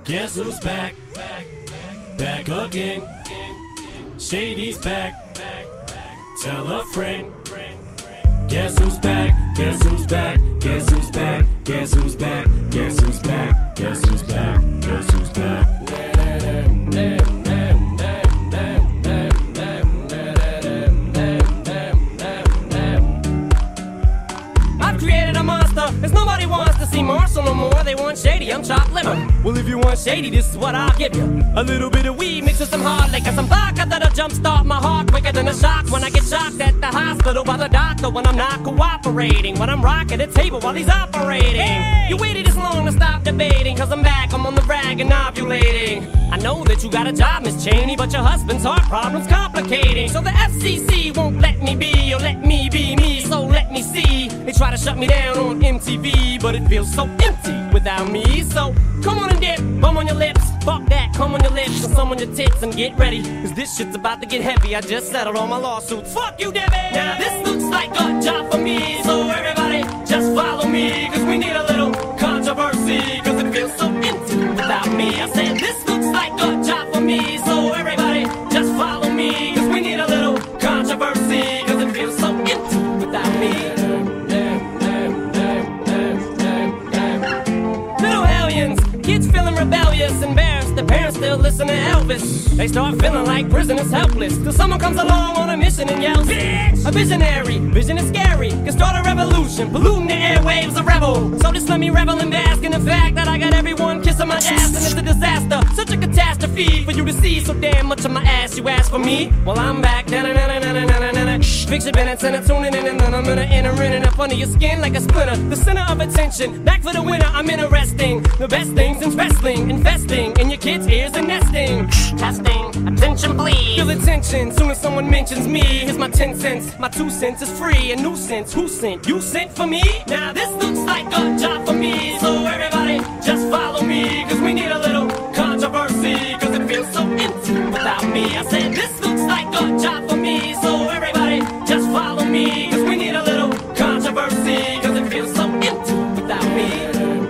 Guess who's back? Back again. Shady's back. Tell a friend. Guess who's back? Guess who's back? Guess who's back? Guess who's back? Guess who's back? Guess who's back? Guess who's back? I've created a monster, cause nobody wants to see Marshall no more. They want Shady, I'm chopped liver. Well, if you want Shady, this is what I'll give you. A little bit of weed mixed with some hard liquor, some vodka that'll jumpstart my heart quicker than a shock when I get shocked at the hospital by the doctor when I'm not cooperating, when I'm rocking the table while he's operating. Hey! You waited this long to stop debating, cause I'm back, I'm on the rag and ovulating. I know that you got a job, Miss Cheney, but your husband's heart problem's complicating. So the FCC won't let me be, or let me be me, so let me see. They try to shut me down on MTV, but it feels so empty without me. So come on and dip, bum on your lips, fuck that, come on your lips, and some on your tits, and get ready, cause this shit's about to get heavy. I just settled all my lawsuits, fuck you, Debbie. Now this looks like a job for me, so everybody just follow me, cause we need a little controversy, cause it feels so empty without me. I said this looks like a job for me, so everybody just follow me, cause we need a little controversy, cause it feels so empty without me. Little hellions, kids feeling rebellious, embarrassed, their parents still listen to Elvis. They start feeling like prisoners helpless, till someone comes along on a mission and yells, bitch! A visionary, vision is scary, can start a revolution, polluting the airwaves, a rebel. So just let me revel and bask in the fact that I got everyone kissing my ass, and it's a disaster, such a catastrophe for you to see so damn much of my ass. You ask for me? Well, I'm back. Fix your minutes and I'm tuning in, and then I'm gonna enter in and up under your skin like a splinter. The center of attention, back for the winner. I'm interesting. The best things in wrestling, investing in your kids' ears and nesting. Testing, attention please. Feel attention soon as someone mentions me. Here's my 10 cents, my 2 cents is free. A nuisance, who sent? You sent for me? Now this looks like a job for me, so everybody just follow me, cause we need a little controversy, cause it feels so empty without me. I said this looks like a job for me, so everybody just follow me, cause we need a little controversy, cause it feels so empty without me.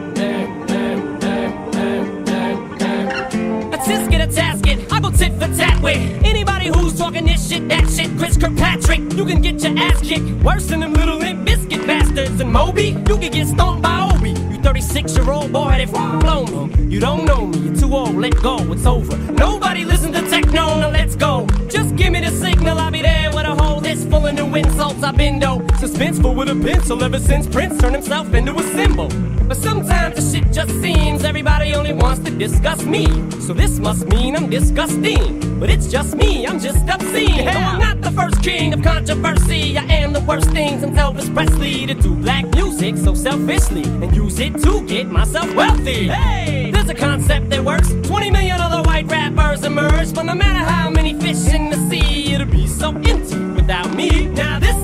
A tisket, a tasket, I go tit for tat with anybody who's talking this shit, that shit. Chris Kirkpatrick, you can get your ass kicked worse than them little Limp Bizkit bastards. And Moby, you can get stomped by Obi. You 36-year-old boy, they blow me. You don't know me, you're too old, let go, it's over. Nobody listen to techno, now let's go. Just give me the signal, I'll be there with a hole this full of new insults. I've been though suspenseful with a pencil ever since Prince turned himself into a symbol. But sometimes the shit just seems everybody only wants to discuss me. So this must mean I'm disgusting, but it's just me, I'm just obscene. No, I'm not the first king of controversy. I am the worst thing since Elvis Presley to do black music so selfishly and use it to get myself wealthy. Hey, there's a concept that works. 20 million other white rappers emerge, but no matter how many fish in the sea, it'll be so empty without me. Now this